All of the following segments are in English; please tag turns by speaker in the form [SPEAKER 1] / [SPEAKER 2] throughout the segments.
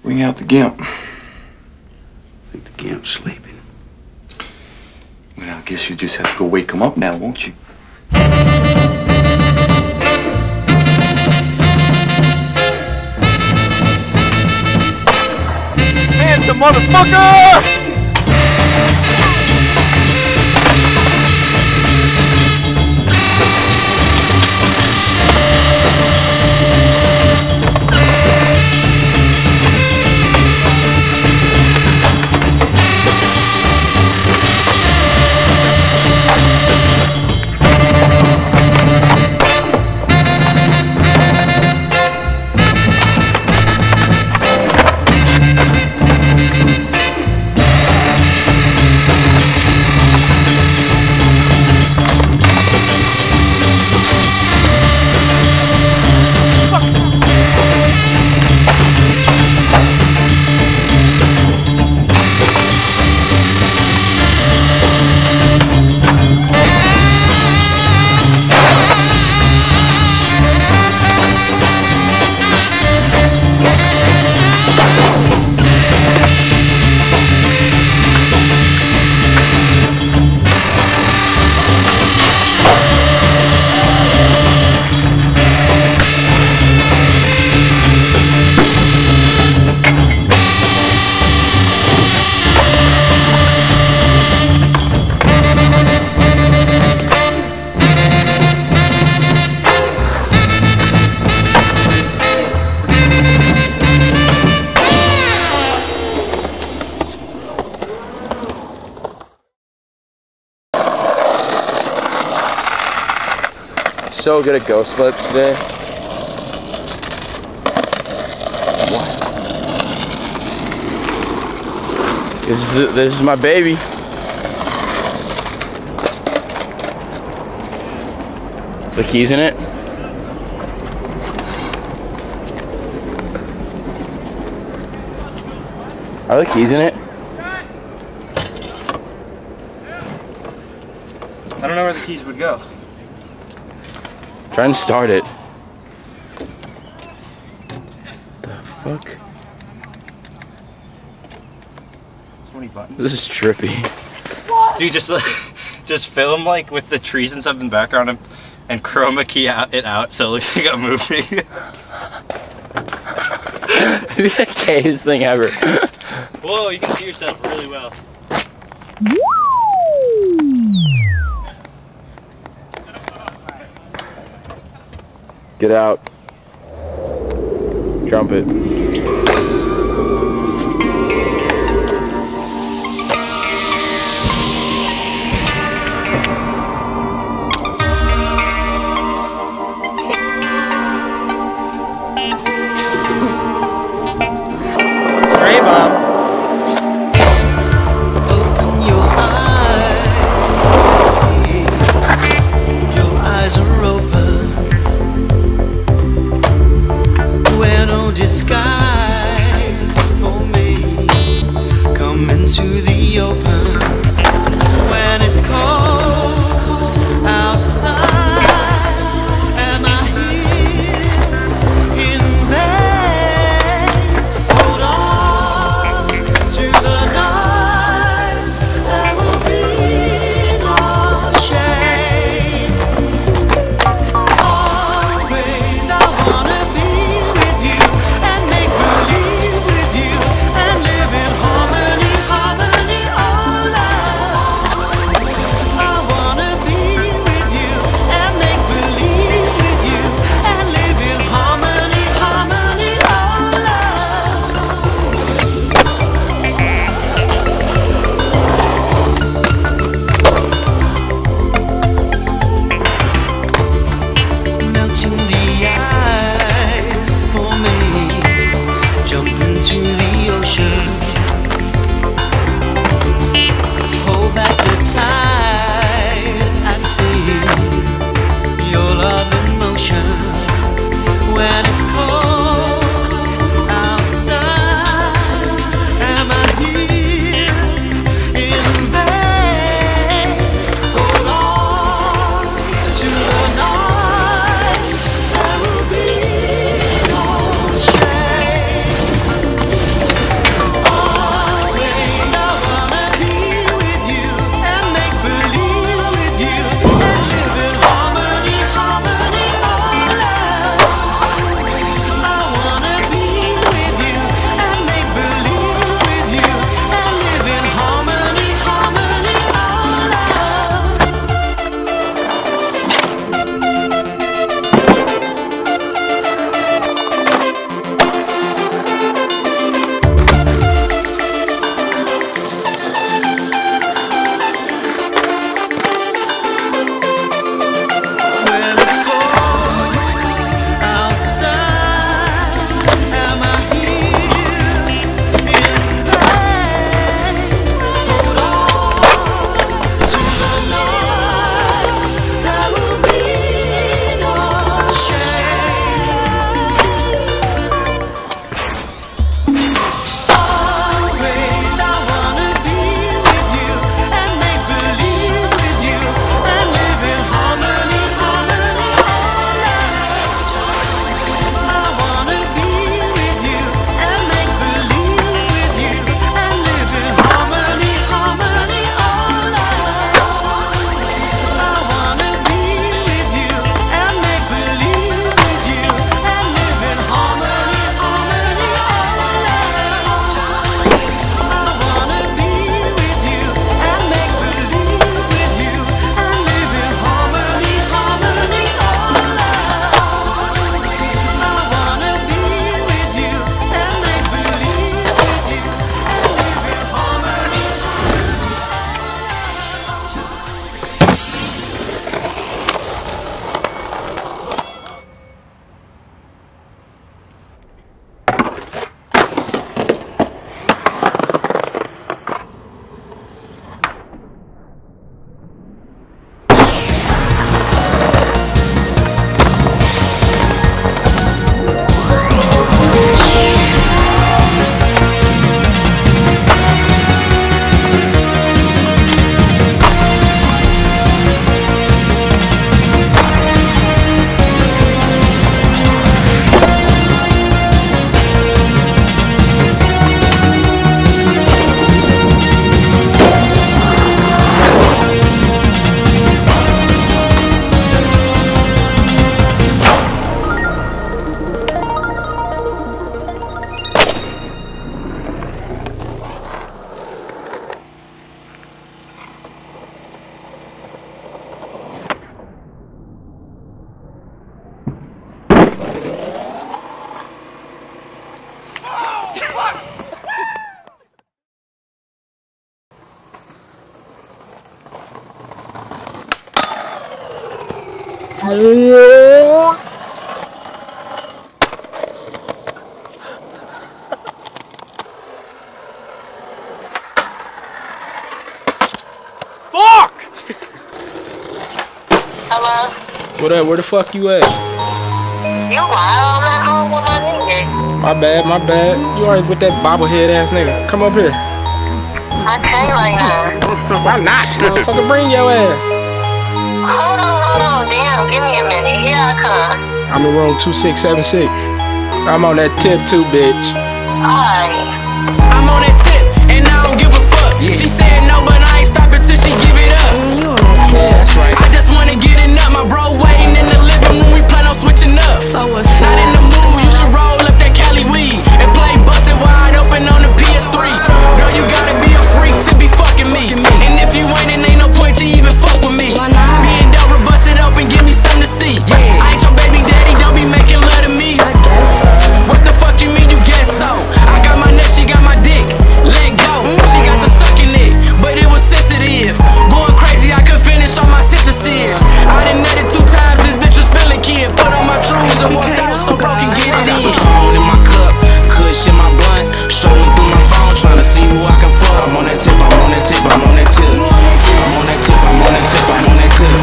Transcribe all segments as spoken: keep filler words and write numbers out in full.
[SPEAKER 1] Bring out the gimp.
[SPEAKER 2] I think the gimp's sleeping.
[SPEAKER 1] Well, I guess you just have to go wake him up now, won't you? Hands up, motherfucker!
[SPEAKER 3] So good at ghost flips today. What? This is, this is my baby. The keys in it. Are the keys in it?
[SPEAKER 4] I don't know where the keys would go.
[SPEAKER 3] Try and start it. The fuck?
[SPEAKER 4] twenty buttons.
[SPEAKER 3] This is trippy.
[SPEAKER 4] What? Dude, just just film like with the trees and stuff in the background and, and chroma key out, it out so it looks like a movie.
[SPEAKER 3] It'd be the gayest thing ever.
[SPEAKER 4] Whoa, you can see yourself really well.
[SPEAKER 3] Get out. Trumpet.
[SPEAKER 1] Fuck!
[SPEAKER 5] Hello?
[SPEAKER 6] What up? Where the fuck you at?
[SPEAKER 5] You wild at home with my nigga.
[SPEAKER 6] My bad, my bad. You always with that bobblehead ass nigga. Come up here.
[SPEAKER 5] I tell you right now.
[SPEAKER 6] Why not? Motherfucker, bring your ass.
[SPEAKER 5] Hold on, hold on, damn. Give me a minute. Here I come.
[SPEAKER 6] I'm in room two six seven six. I'm on that tip too, bitch.
[SPEAKER 5] Alright.
[SPEAKER 7] I'm on that tip, and I don't give a fuck. Yeah. She said no, but I ain't stopping till she give it up.
[SPEAKER 6] Yeah, that's right.
[SPEAKER 7] I just wanna get it up. My bro waiting in the living room. We plan on switching up.
[SPEAKER 8] So what's
[SPEAKER 7] Not in the mood. You should roll up that Cali weed and play bustin' wide open on the P S three. Girl, you gotta be a freak to be fucking me. And if you ain't, it ain't no point to even fuck with me. Being double, bust it open, give me something to see. Yeah. I ain't your baby daddy, don't be making love to me.
[SPEAKER 8] I guess so.
[SPEAKER 7] What the fuck you mean you guess so? I got my nut, she got my dick. Let go. She got the sucking it, but it was sensitive. Going crazy, I could finish on my synthesis. I done nutted two times, this bitch was feeling kid. Put on my trues and walked out so broken, get it in.
[SPEAKER 9] Patron in my cup, kush in my blunt, strolling through my phone, trying to see who I can fuck. I'm on that tip, I'm on that tip, I'm on that tip. I'm on that tip, I'm on that tip, I'm on that tip.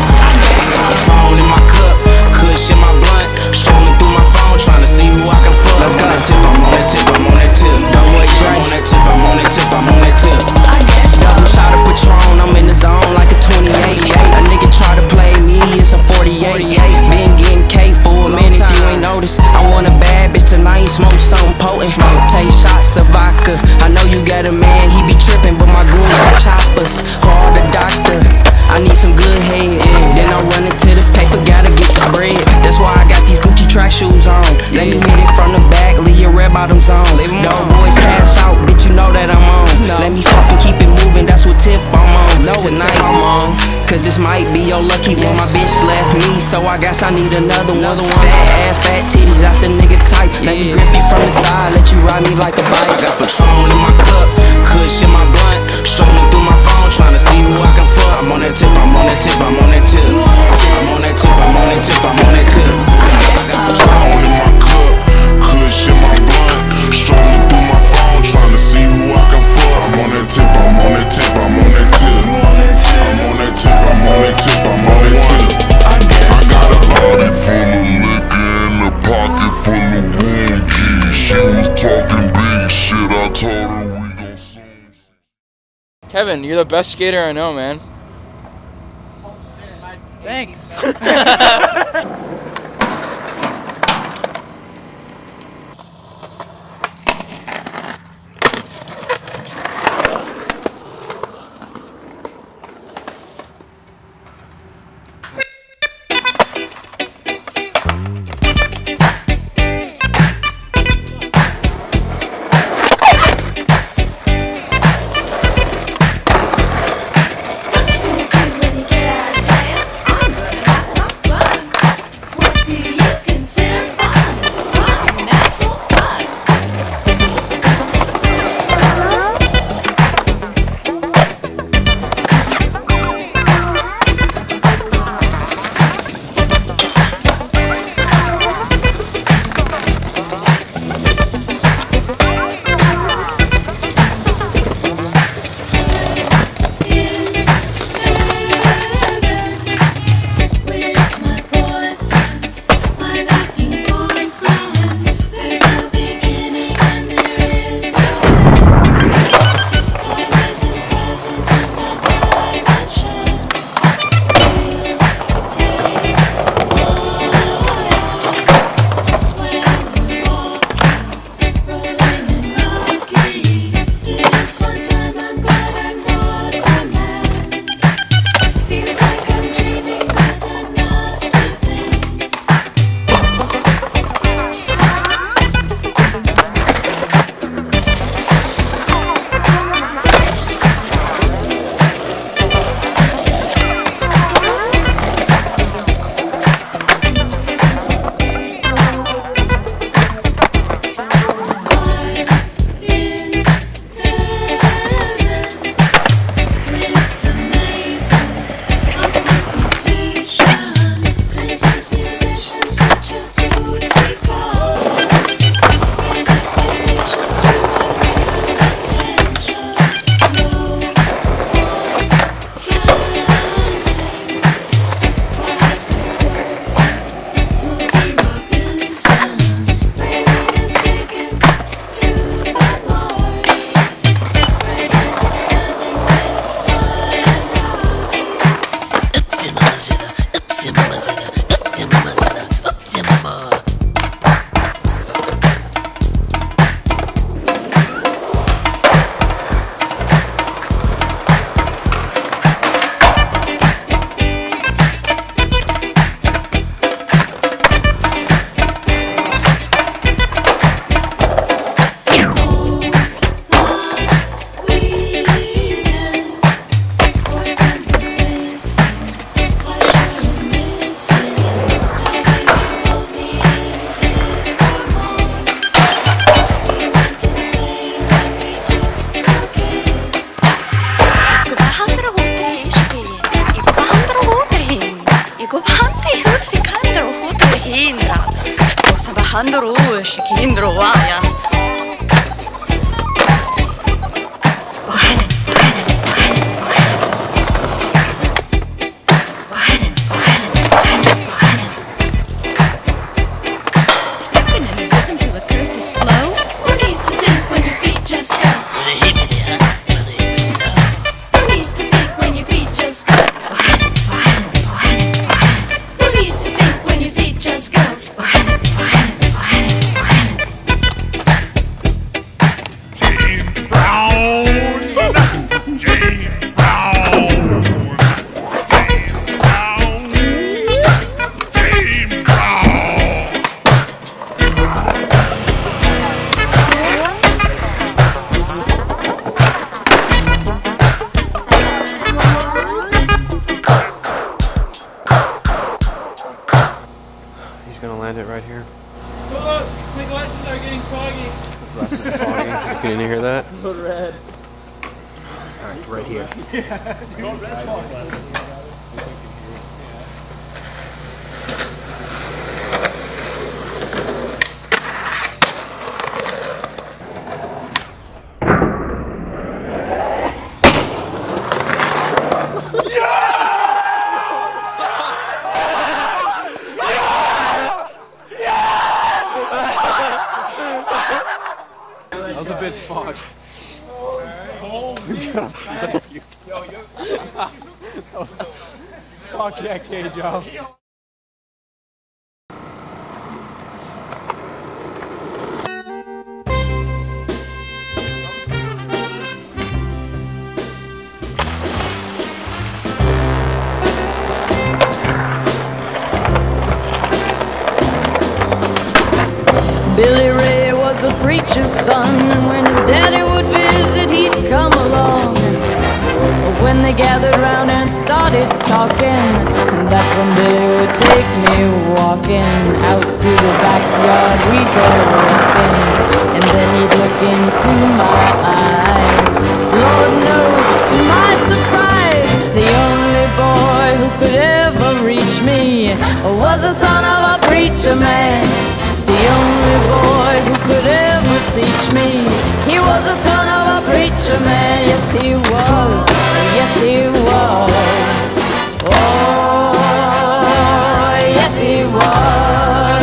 [SPEAKER 9] Patron in my cup, kush in my blunt, strolling through my phone, trying to see who I can fuck.
[SPEAKER 6] Let's go.
[SPEAKER 9] I'm on that tip, I'm on that tip, I'm on that tip.
[SPEAKER 6] Don't wait,
[SPEAKER 9] I'm on that tip, I'm on that tip, I'm on that tip.
[SPEAKER 8] I guess so.
[SPEAKER 7] Double shot of Patron, I'm in the zone like a twenty-eight. A nigga try to play me, it's a forty-eight. Been getting K for a minute, if you ain't noticed. I want a bad bitch tonight, smoke something potent. Take shots of vodka. I know you got a man, he be tripping, but my goons got choppers. Call the doctor. I need some good head. Then I'm running to the paper, gotta get the bread. That's why I got these Gucci track shoes on. Let me hit it from the back, leave your red bottoms on. Dog boys cash out, bitch, you know that I'm on. Let me fucking keep it moving, that's what tip I'm on. Tonight I'm on, cause this might be your lucky one. My bitch left me, so I guess I need another one. Fat ass, fat titties, that's a nigga type. Let me grip you from the side, let you ride me like a bike.
[SPEAKER 9] I got Patron in my cup, kush in my blunt, strolling through my phone, trying to see who I can fuck. I'm on that tip, I'm on that tip, I'm on that tip. I'm on that tip, I'm on that tip, I'm on that tip. I got Patron in my cup, kush in my blunt, strolling through my phone, trying to see who I can fuck. I'm on that tip, I'm on that tip, I'm on that tip. I'm on that tip, I'm on that tip, I'm on that tip. I got a body full of liquor and a pocket full of wound keys. She was talking big shit, I told her we gon' soon.
[SPEAKER 3] Kevin, you're the best skater I know, man.
[SPEAKER 7] Thanks.
[SPEAKER 8] 한도로 시키인도로 와야.
[SPEAKER 10] He's gonna land it right here.
[SPEAKER 3] Look, my glasses are getting foggy.
[SPEAKER 10] His glasses are foggy. If you didn't hear that.
[SPEAKER 3] Go red.
[SPEAKER 10] Alright, right here. That was a bit fucked. Fuck yeah, K, Joe.
[SPEAKER 8] Billy Ray was a preacher's son, and when his daddy would visit, he'd come along. But when they gathered round and started talking, that's when Billy would take me walking out through the backyard. We'd go walking, and then he'd look into my eyes. Lord knows, to my surprise, the only boy who could ever reach me was the son of a preacher man. The only boy who could ever teach me. He was the son of a preacher man. Yes, he was. Yes, he was. Oh, yes, he was.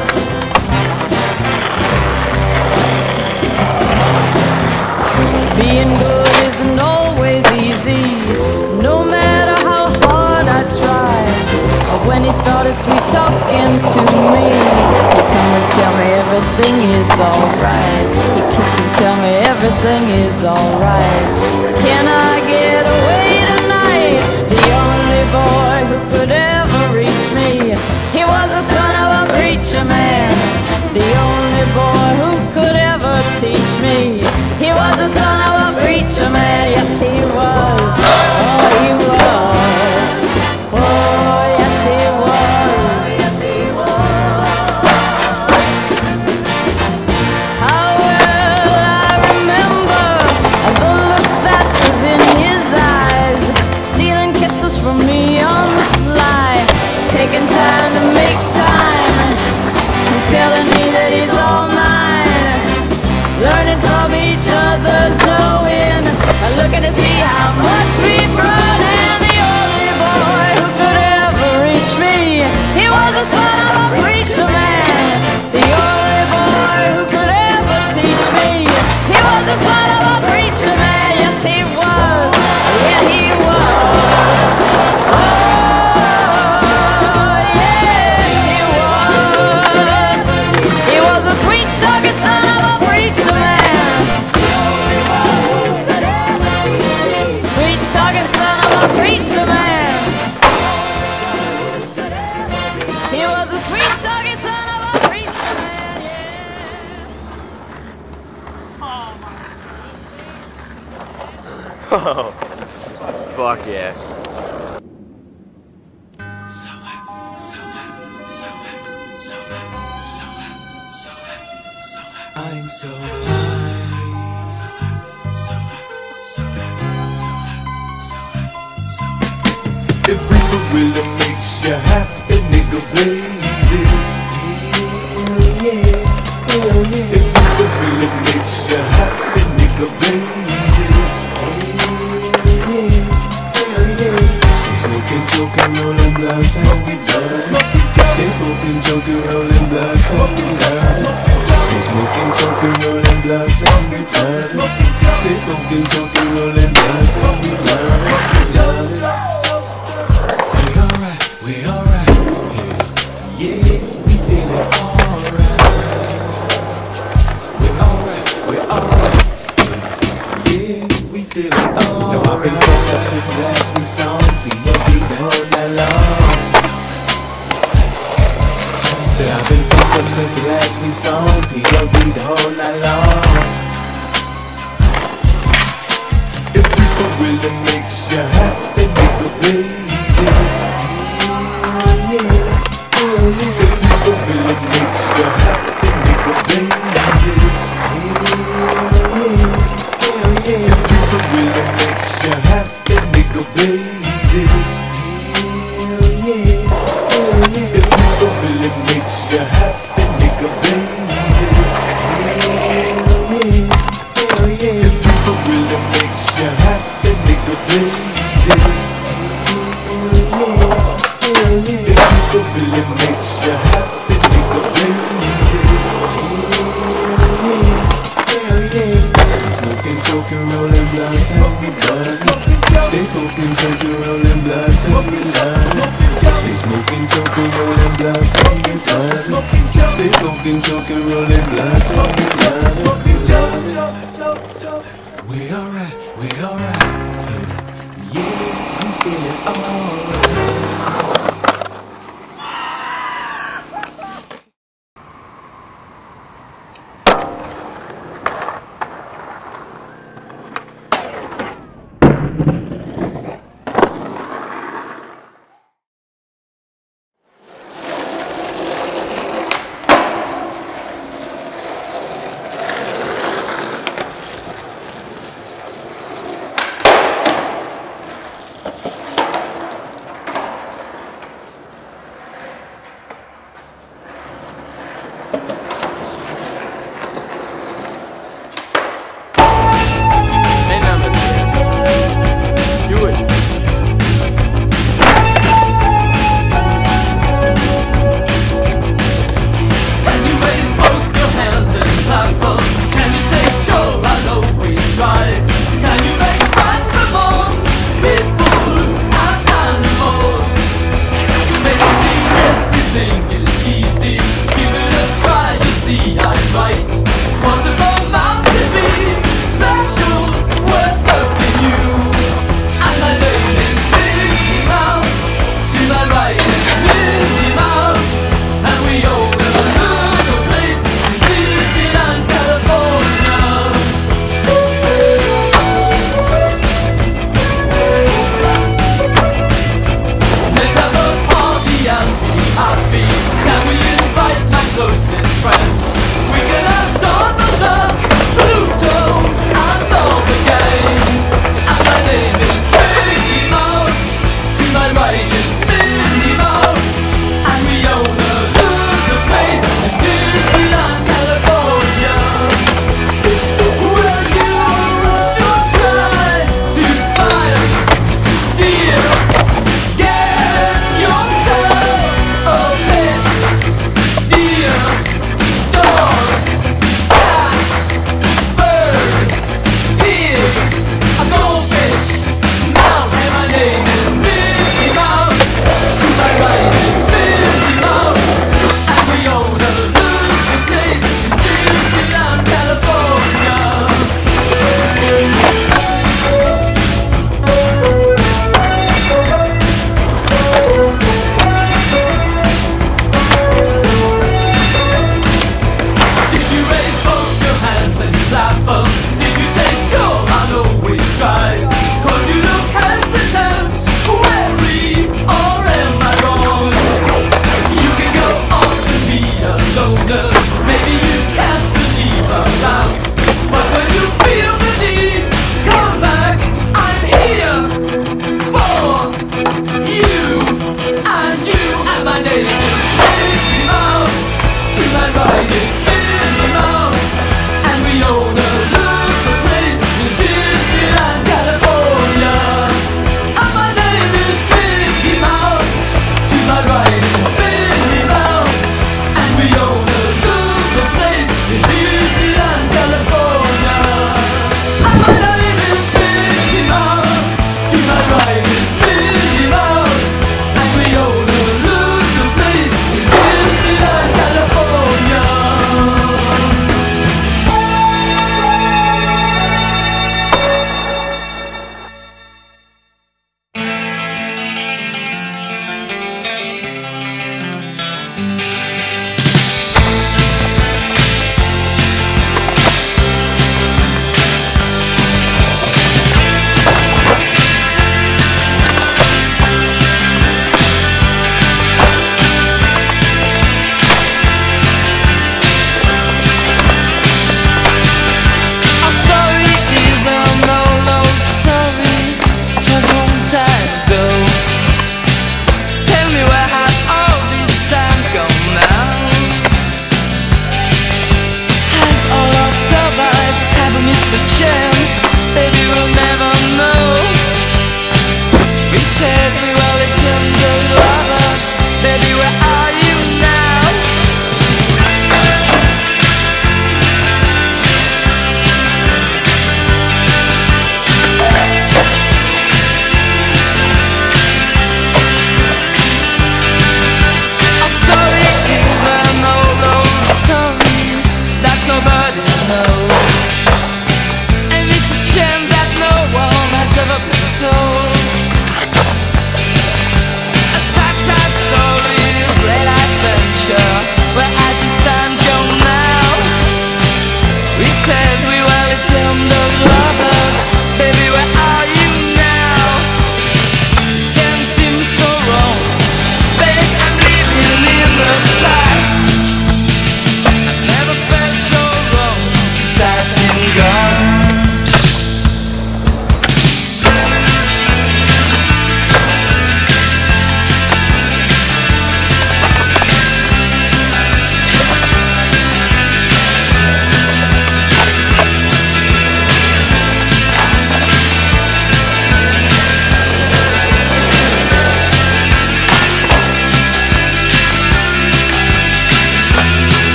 [SPEAKER 8] Being good isn't always easy, no matter how hard I try. But when he started sweet talking to me, come and tell me everything is alright. He kiss and tell me everything is alright. Can I get away tonight? The only boy who could ever reach me, he was the son of a preacher man. The only boy who could ever teach me, he was the son of a preacher man. Yes, he was. Oh, he was. Oh, yes, he was. Yes, he was. How well I remember the look that was in his eyes, stealing kisses from me on the sly, taking time to make time, and telling me that he's all mine, learning from each other, knowing, looking to see how much we've grown. And the only boy who could ever reach me, he was the son of a preacher man. The only boy who could ever teach me, he was the son of a preacher man. Yes, he was. Yeah, he was. Oh, yeah, he was. He was the sweet talking son of a preacher man. Sweet talking son of a preacher man. He was the sweet talking son of a preacher man.
[SPEAKER 3] Oh, fuck yeah.
[SPEAKER 9] I'm so high. If Reaper Willa makes you happy, nigga, blaze it. Yeah, yeah.
[SPEAKER 11] choking, rolling blunts, and done. Stay smoking, choking, rolling blunts, and done. Stay smoking, choking, rolling blunts, and done. We alright, we alright. Yeah, yeah, we feeling alright. We alright, we alright. Yeah, we feeling alright. No, I've been fucked up since the last we saw P O V the whole night long. Said I've been fucked up since the last we saw P O V the whole night long. If we could really make you happy, nigga, please, yeah, yeah. If we could really make you happy, nigga, please, yeah, yeah. If we could really make you happy, nigga, please, yeah, yeah. If we could really make you happy, nigga, please, yeah, yeah. If we could really make you happy, nigga, please, yeah, yeah. If we could really make you happy, nigga, please, yeah, yeah. Stay smoking, choking, rolling blunts, and we done. Stay smoking, choking, rolling blunts, and we done. Stay smoking, choking, rolling blunts, and we done. Stay smoking, choking, rolling blunts, and we done. We alright, we alright. Yeah, we feeling alright.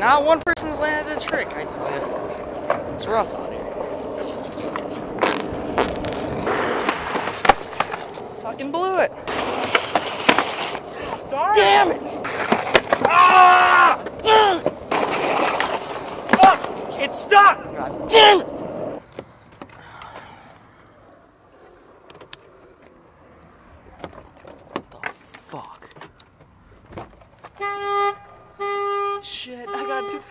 [SPEAKER 3] Not one person's landed the trick. I, it's rough out here. Fucking blew it. Sorry. Damn it! Ah! Fuck! It's stuck! God damn it! What the fuck? Shit, I gotta do.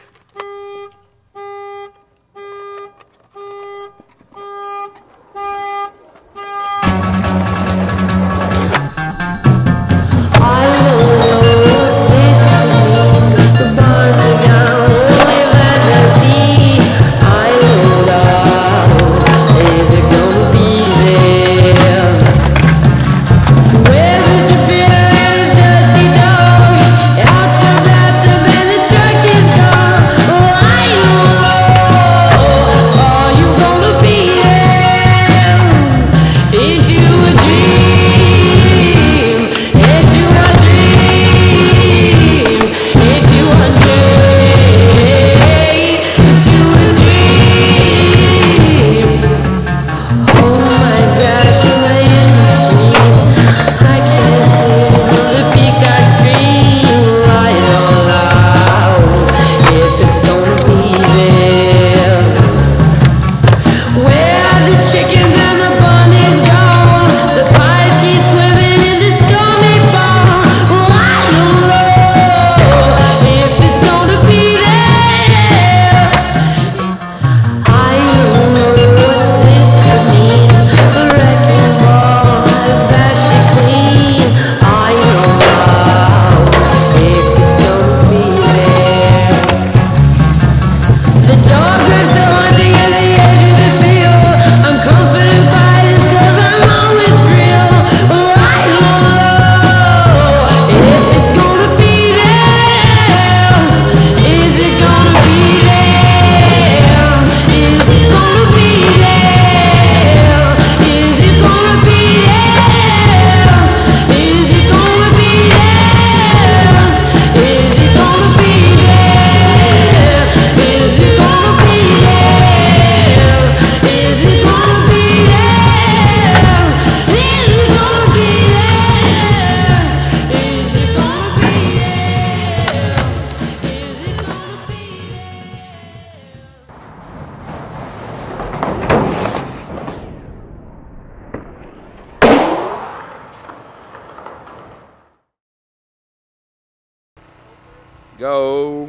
[SPEAKER 3] Go.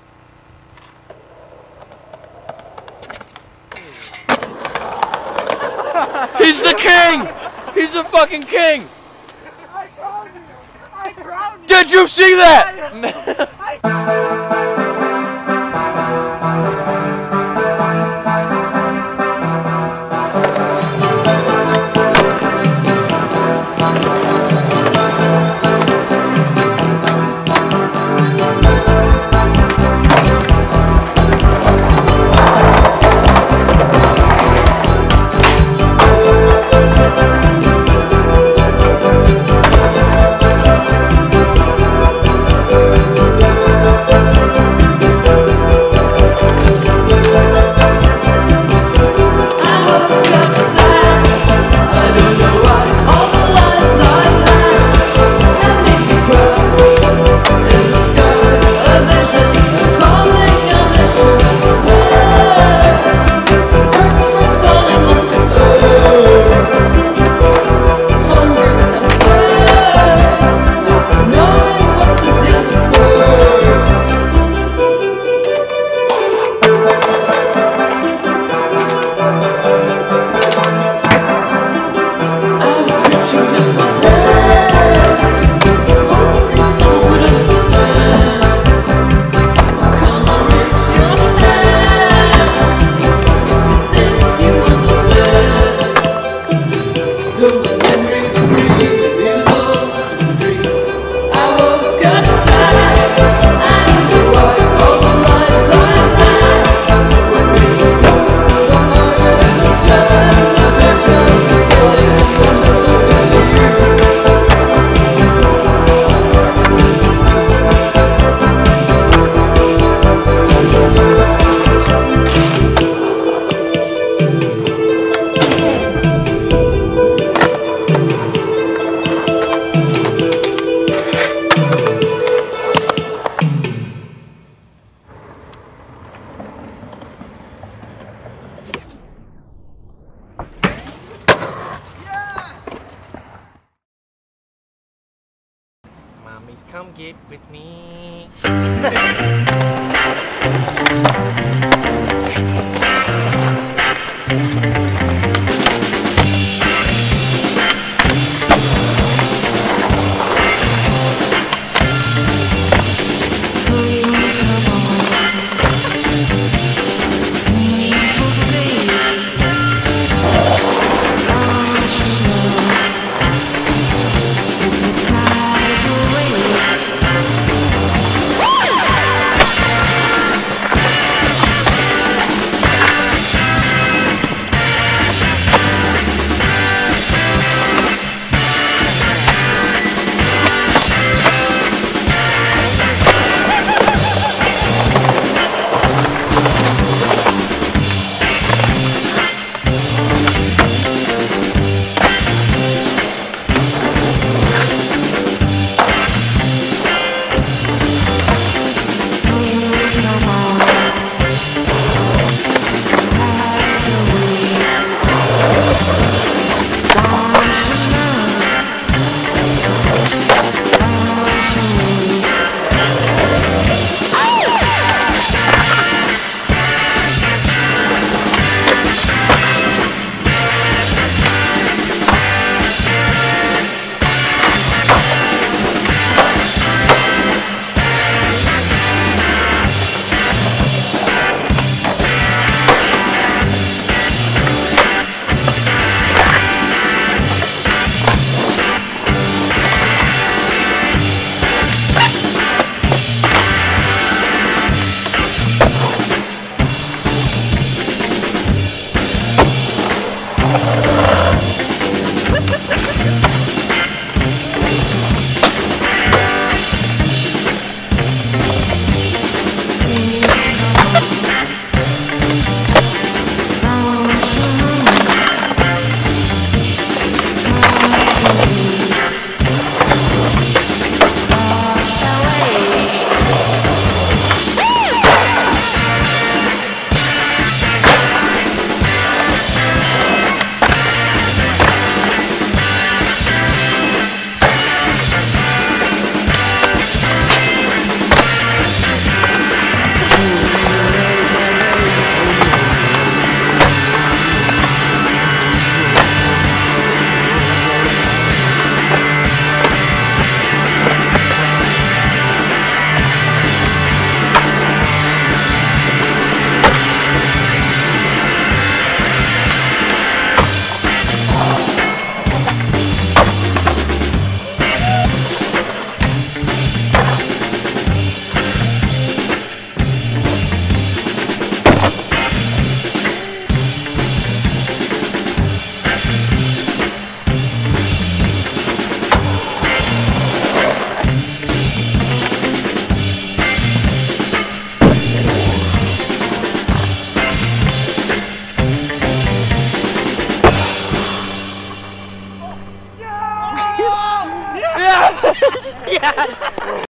[SPEAKER 3] He's the king! He's the fucking king!
[SPEAKER 12] I drowned you! I drowned you!
[SPEAKER 3] Did you see that?
[SPEAKER 11] We'll be right back.
[SPEAKER 4] Mommy, come get with me.
[SPEAKER 12] Yes!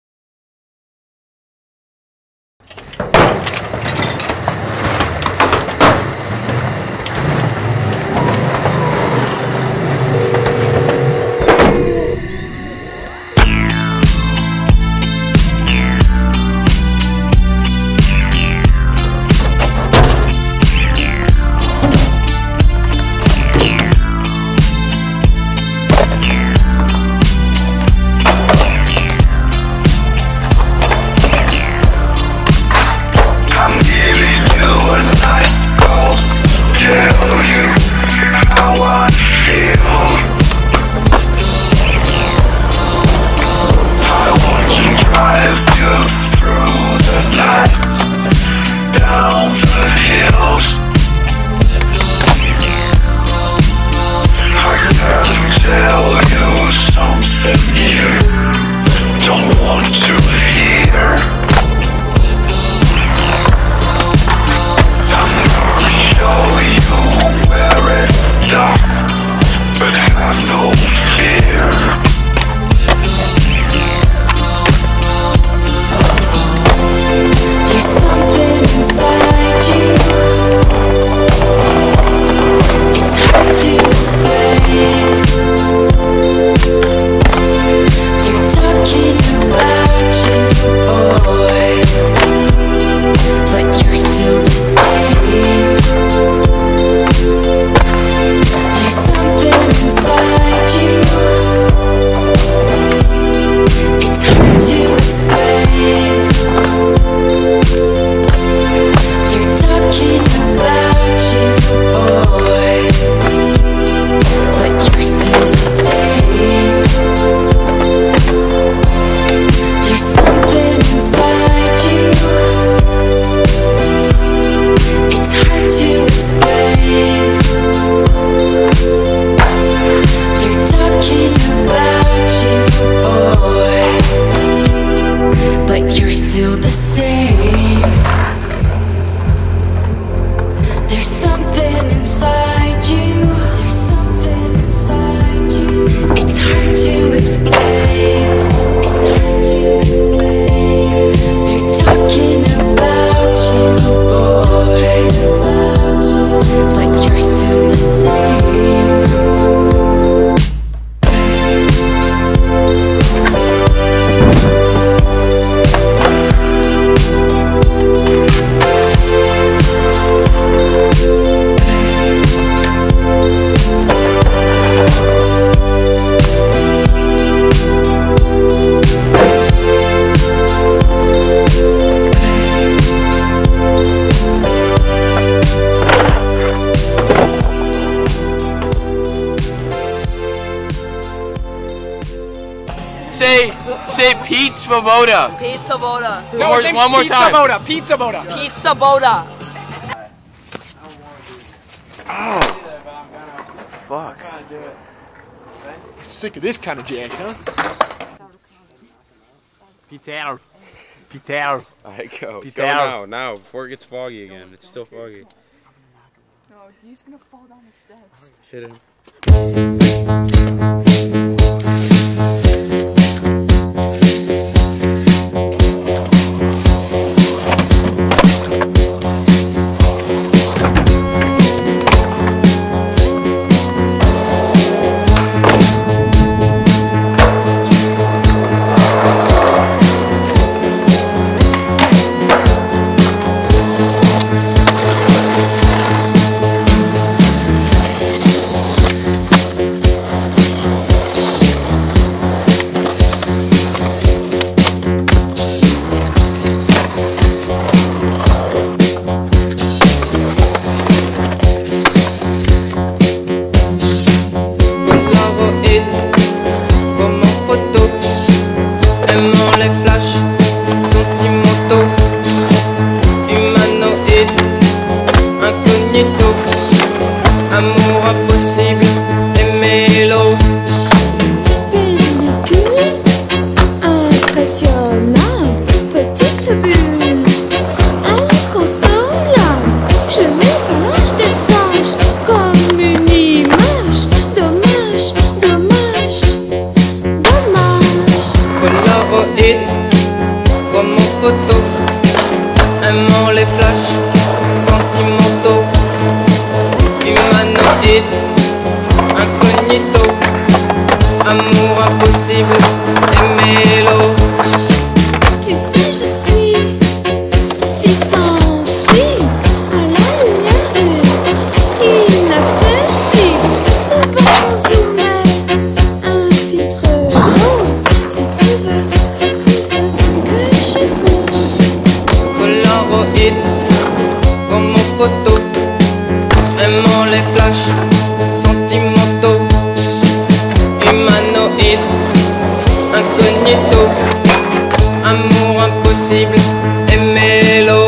[SPEAKER 3] Svoboda.
[SPEAKER 13] Pizza Boda.
[SPEAKER 3] No, one more, one more
[SPEAKER 10] Pizza
[SPEAKER 3] time.
[SPEAKER 10] Boda. Pizza Boda.
[SPEAKER 13] Pizza Boda.
[SPEAKER 10] Oh. Fuck. Sick of this kind of jack, huh?
[SPEAKER 3] Peter. Peter.
[SPEAKER 10] Alright, go.
[SPEAKER 3] Peter.
[SPEAKER 10] Go now, now, before it gets foggy again. It's still foggy.
[SPEAKER 13] No, he's gonna fall down the steps.
[SPEAKER 10] Hit him.
[SPEAKER 7] Amour impossible et mélo.
[SPEAKER 14] Pellicule impressionnable, petite bulle inconsolable. Je n'ai pas l'âge d'être sage, comme une image. Dommage, dommage, dommage.
[SPEAKER 7] Polaroid, comme en photo, aimant les flashs sentimentaux. Humanoïde, incognito, amour impossible et mélo.
[SPEAKER 14] Tu sais, je suis si sensible à la lumière et inaccessible. Devant ton sommet, un filtre rose. Si tu veux, si tu veux que je pose.
[SPEAKER 7] Polaroid, comme en photo, aimant les flashs sentimentaux. Humanoïde, incognito, amour impossible et mélo.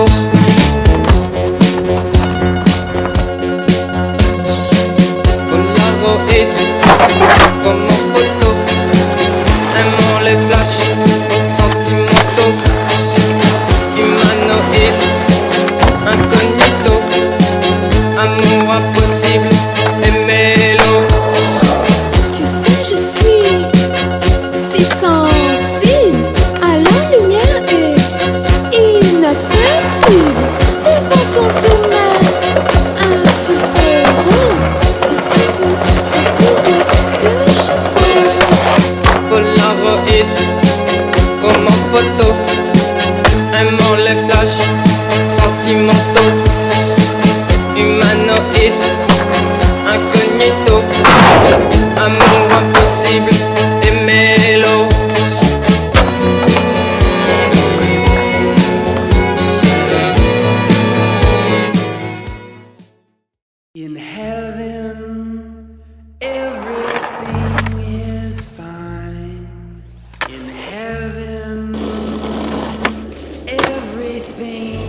[SPEAKER 7] Polaroid, comme en photo, aimant les flashs sentimentaux. Humanoïde, incognito, amour impossible et mélo.
[SPEAKER 14] Tu sais, je suis si sensible à la lumière et inaccessible. Devant ton sommet, un filtre rose. Si tu veux, si tu veux que je pose.
[SPEAKER 7] Polaroid, comme en photo, aimant les flashs sentimentaux. Humanoïde, incognito, amour impossible et mélo.
[SPEAKER 11] In heaven, everything is fine. In heaven, everything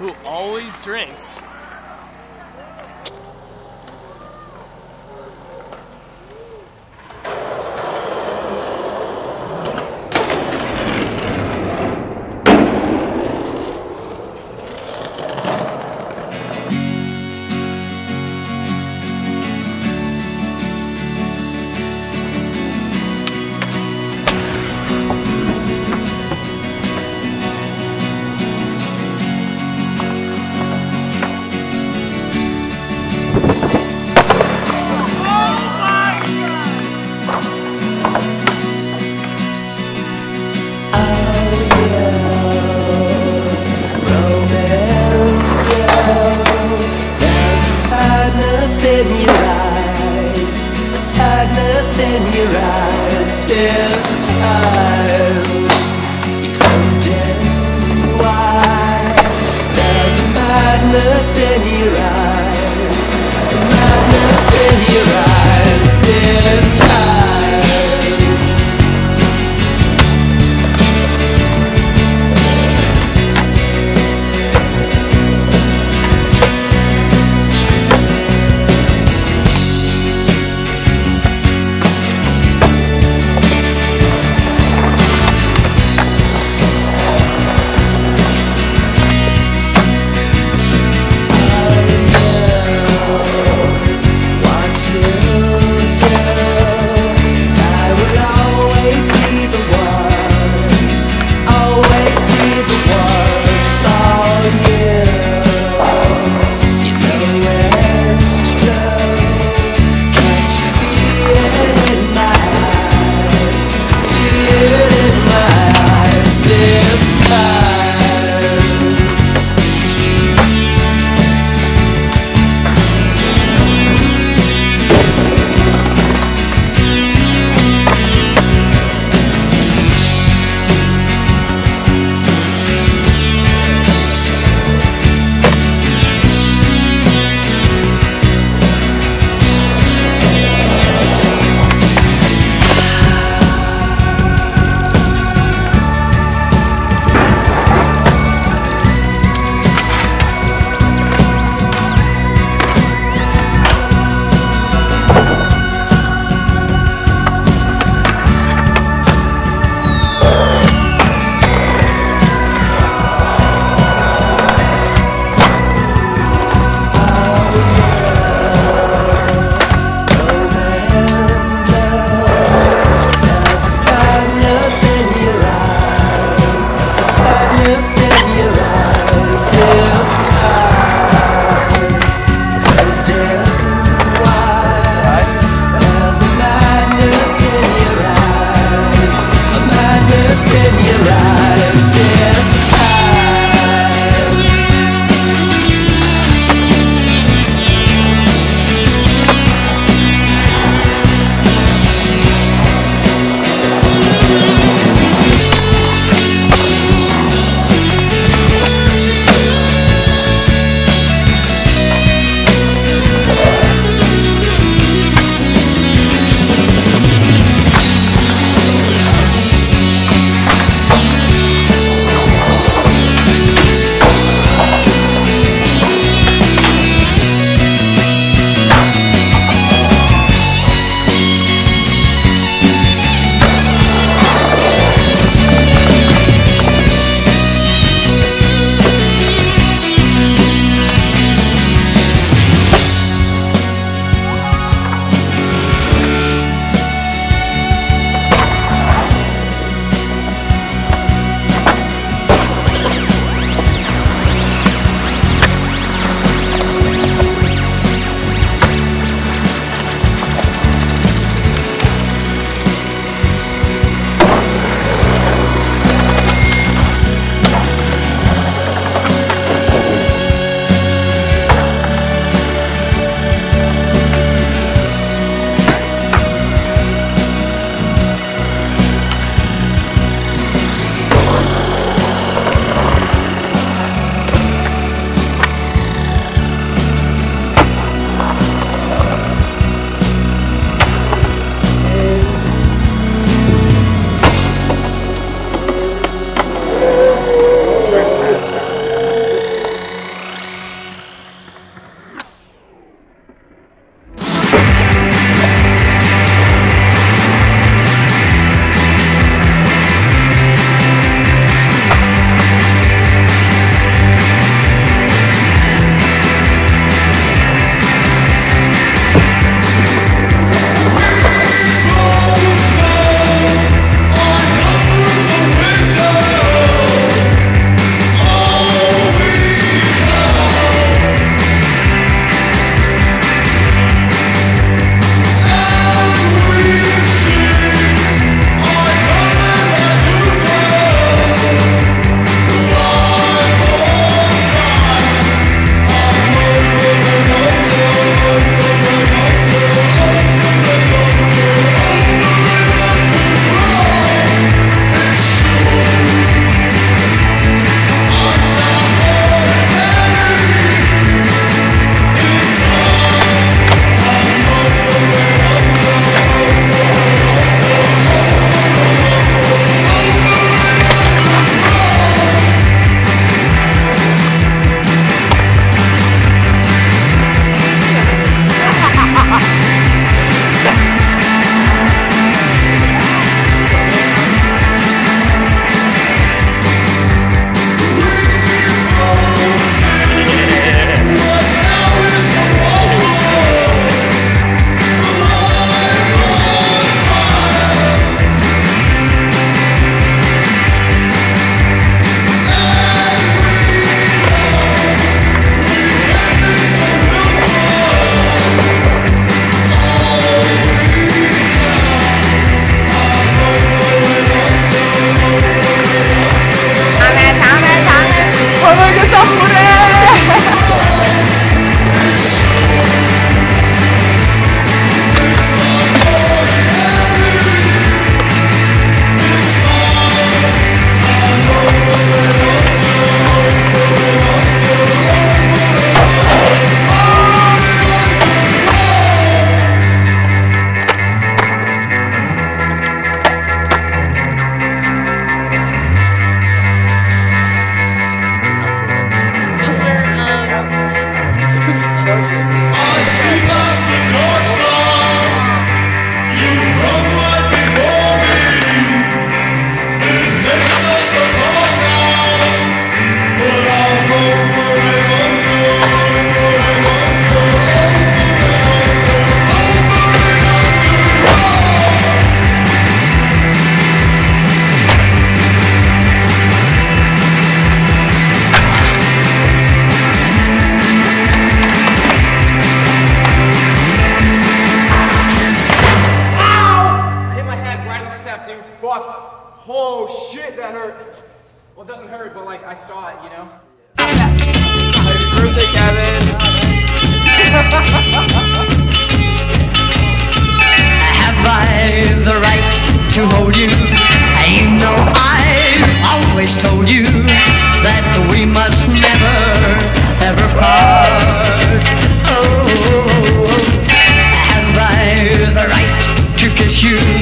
[SPEAKER 15] who always drinks.
[SPEAKER 16] Oh shit, that hurt. Well, it doesn't hurt, but like I saw it, you know?
[SPEAKER 3] Happy birthday, Kevin.
[SPEAKER 17] Have I the right to hold you? You know I've always told you that we must never ever part. Oh, have I the right to kiss you?